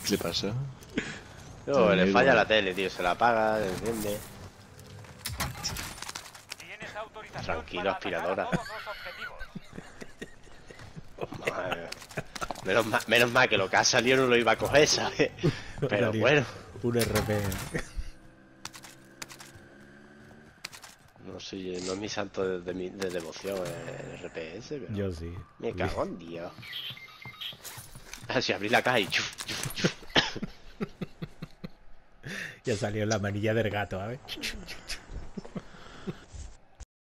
¿Qué le pasa? No, le falla la tele, tío. Se la apaga, se enciende. Tranquilo, aspiradora. Madre. Menos mal que lo que ha salido no lo iba a coger, ¿sabes? Pero bueno. Un RP. No sé, no es mi santo de devoción el RPS, pero... Yo sí. Me cago en Dios. Si abrí la caja y... Chuf, chuf, chuf. Ya salió la manilla del gato, ¿sabes?